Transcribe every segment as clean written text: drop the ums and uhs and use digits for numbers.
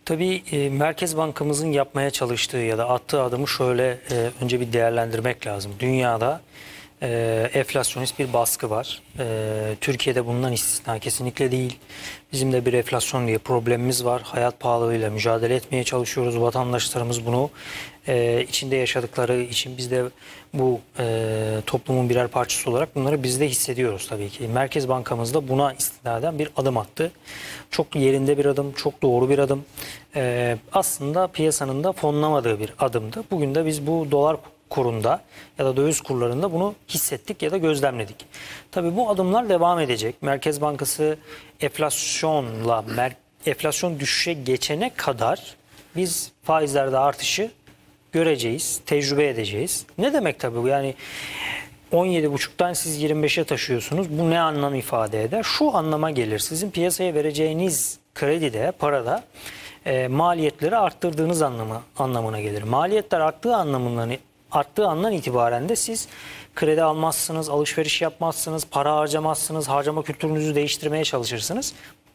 Tabii Merkez Bankamızın yapmaya çalıştığı ya da attığı adımı şöyle önce bir değerlendirmek lazım. Dünyada enflasyonist bir baskı var. Türkiye'de bundan istisna kesinlikle değil. Bizim de bir enflasyon diye problemimiz var. Hayat pahalılığıyla mücadele etmeye çalışıyoruz. Vatandaşlarımız bunu içinde yaşadıkları için biz de bu toplumun birer parçası olarak bunları biz de hissediyoruz tabii ki. Merkez Bankamız da buna istinaden bir adım attı. Çok yerinde bir adım, çok doğru bir adım. Aslında piyasanın da fonlamadığı bir adımdı. Bugün de biz bu dolar kurunda ya da döviz kurlarında bunu hissettik ya da gözlemledik. Tabii bu adımlar devam edecek. Merkez Bankası enflasyon düşüşe geçene kadar biz faizlerde artışı göreceğiz, tecrübe edeceğiz. Ne demek tabii bu? Yani 17,5'tan siz 25'e taşıyorsunuz. Bu ne anlam ifade eder? Şu anlama gelir. Sizin piyasaya vereceğiniz kredide, parada maliyetleri arttırdığınız anlamına gelir. Maliyetler arttığı andan itibaren de siz kredi almazsınız, alışveriş yapmazsınız, para harcamazsınız, harcama kültürünüzü değiştirmeye çalışırsınız.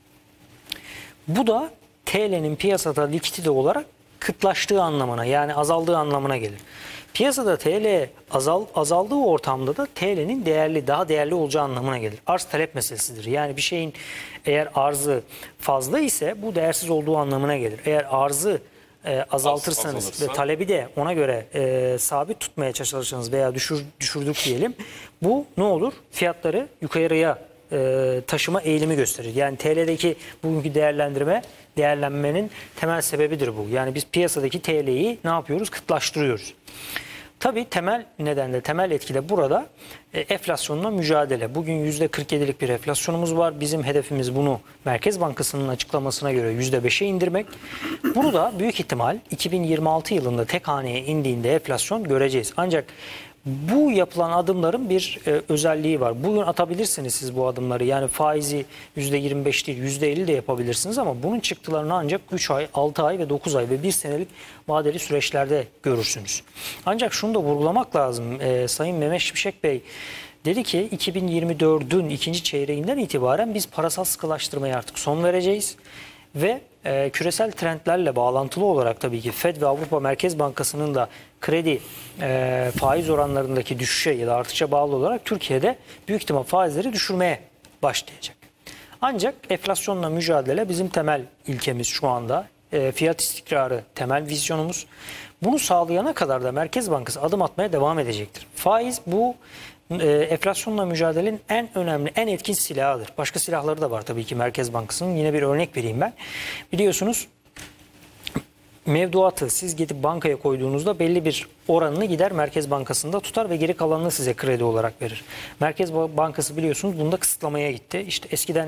Bu da TL'nin piyasada likidite olarak kıtlaştığı anlamına, yani azaldığı anlamına gelir. Piyasada TL azaldığı ortamda da TL'nin daha değerli olacağı anlamına gelir. Arz talep meselesidir. Yani bir şeyin eğer arzı fazla ise bu değersiz olduğu anlamına gelir. Eğer arzı azaltırsanız ve talebi de ona göre sabit tutmaya çalışırsanız veya düşürdük diyelim, bu ne olur? Fiyatları yukarıya taşıma eğilimi gösterir. Yani TL'deki bugünkü değerlenmenin temel sebebidir bu. Yani biz piyasadaki TL'yi ne yapıyoruz? Kıtlaştırıyoruz. Tabii temel etki de burada enflasyonla mücadele. Bugün %47'lik bir enflasyonumuz var. Bizim hedefimiz bunu Merkez Bankası'nın açıklamasına göre %5'e indirmek. Bunu da büyük ihtimal 2026 yılında tek haneye indiğinde enflasyon göreceğiz. Ancak bu yapılan adımların bir özelliği var. Bugün atabilirsiniz siz bu adımları. Yani faizi %25 değil %50 de yapabilirsiniz ama bunun çıktılarını ancak 3 ay, 6 ay ve 9 ay ve 1 senelik vadeli süreçlerde görürsünüz. Ancak şunu da vurgulamak lazım. Sayın Mehmet Şimşek Bey dedi ki 2024'ün ikinci çeyreğinden itibaren biz parasal sıkılaştırmaya artık son vereceğiz. Ve küresel trendlerle bağlantılı olarak tabii ki Fed ve Avrupa Merkez Bankası'nın da kredi faiz oranlarındaki düşüşe ya da artışa bağlı olarak Türkiye'de büyük ihtimal faizleri düşürmeye başlayacak. Ancak enflasyonla mücadele bizim temel ilkemiz şu anda. Fiyat istikrarı temel vizyonumuz. Bunu sağlayana kadar da Merkez Bankası adım atmaya devam edecektir. Faiz bu enflasyonla mücadelenin en önemli, en etkin silahıdır. Başka silahları da var tabii ki Merkez Bankası'nın. Yine bir örnek vereyim ben. Biliyorsunuz mevduatı siz gidip bankaya koyduğunuzda belli bir oranını gider Merkez Bankası'nda tutar ve geri kalanını size kredi olarak verir. Merkez Bankası biliyorsunuz bunda kısıtlamaya gitti. İşte eskiden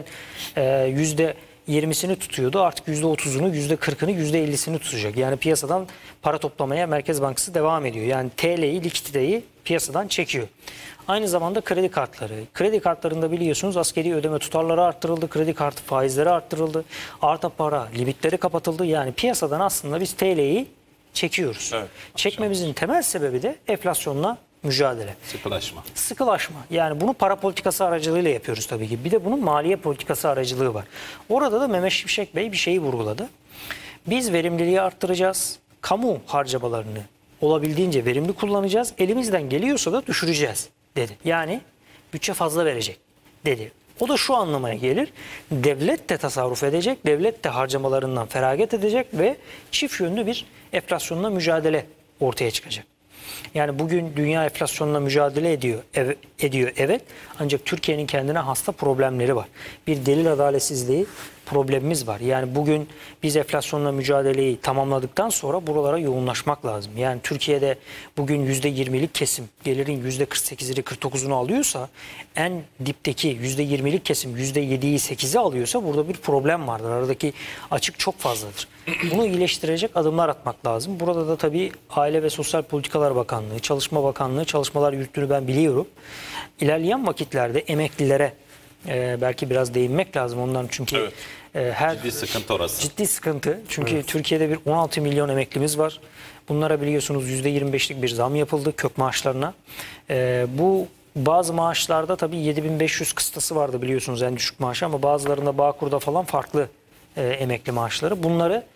%20'sini tutuyordu. Artık %30'unu, %40'ını, %50'sini tutacak. Yani piyasadan para toplamaya Merkez Bankası devam ediyor. Yani TL'yi, likiditeyi piyasadan çekiyor. Aynı zamanda kredi kartları. Kredi kartlarında biliyorsunuz askeri ödeme tutarları arttırıldı. Kredi kartı faizleri arttırıldı. Arta para limitleri kapatıldı. Yani piyasadan aslında biz TL'yi çekiyoruz. Evet, çekmemizin temel sebebi de enflasyonla mücadele. Sıkılaşma. Yani bunu para politikası aracılığıyla yapıyoruz tabii ki. Bir de bunun maliye politikası aracılığı var. Orada da Mehmet Şimşek Bey bir şeyi vurguladı. Biz verimliliği arttıracağız. Kamu harcamalarını olabildiğince verimli kullanacağız. Elimizden geliyorsa da düşüreceğiz dedi. Yani bütçe fazla verecek dedi. O da şu anlamaya gelir. Devlet de tasarruf edecek, devlet de harcamalarından feragat edecek ve çift yönlü bir enflasyonla mücadele ortaya çıkacak. Yani bugün dünya enflasyonla mücadele ediyor evet. Ancak Türkiye'nin kendine hasta problemleri var. Bir delil adaletsizliği problemimiz var. Yani bugün biz enflasyonla mücadeleyi tamamladıktan sonra buralara yoğunlaşmak lazım. Yani Türkiye'de bugün %20'lik kesim gelirin %48'ini 49'unu alıyorsa en dipteki %20'lik kesim %7'yi 8'i alıyorsa burada bir problem vardır. Aradaki açık çok fazladır. Bunu iyileştirecek adımlar atmak lazım. Burada da tabii Aile ve Sosyal Politikalar Bakanlığı, Çalışma Bakanlığı çalışmalar yürüttüğünü ben biliyorum. İlerleyen vakitlerde emeklilere belki biraz değinmek lazım ondan çünkü evet. Ciddi sıkıntı orası. Ciddi sıkıntı. Çünkü evet. Türkiye'de bir 16 milyon emeklimiz var. Bunlara biliyorsunuz %25'lik bir zam yapıldı kök maaşlarına. Bu bazı maaşlarda tabii 7.500 kıstası vardı biliyorsunuz en düşük maaşı ama bazılarında Bağkur'da falan farklı emekli maaşları. Bunları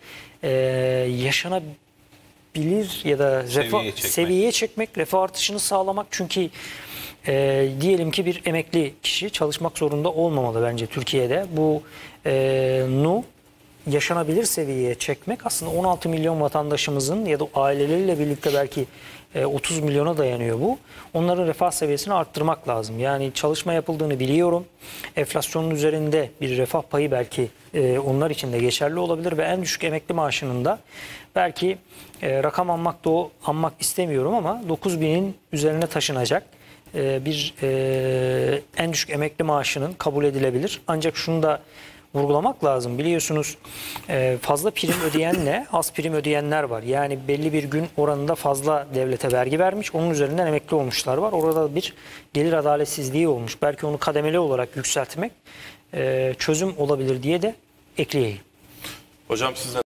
yaşanabilir ya da seviyeye çekmek, refah artışını sağlamak. Çünkü diyelim ki bir emekli kişi çalışmak zorunda olmamalı bence Türkiye'de. Bunu yaşanabilir seviyeye çekmek aslında 16 milyon vatandaşımızın ya da aileleriyle birlikte belki 30 milyona dayanıyor bu. Onların refah seviyesini arttırmak lazım. Yani çalışma yapıldığını biliyorum. Enflasyonun üzerinde bir refah payı belki onlar için de geçerli olabilir ve en düşük emekli maaşının da belki rakam anmak istemiyorum ama 9.000'in üzerine taşınacak bir en düşük emekli maaşının kabul edilebilir. Ancak şunu da vurgulamak lazım. Biliyorsunuz fazla prim ödeyenle az prim ödeyenler var. Yani belli bir gün oranında fazla devlete vergi vermiş. Onun üzerinden emekli olmuşlar var. Orada bir gelir adaletsizliği olmuş. Belki onu kademeli olarak yükseltmek çözüm olabilir diye de ekleyeyim. Hocam siz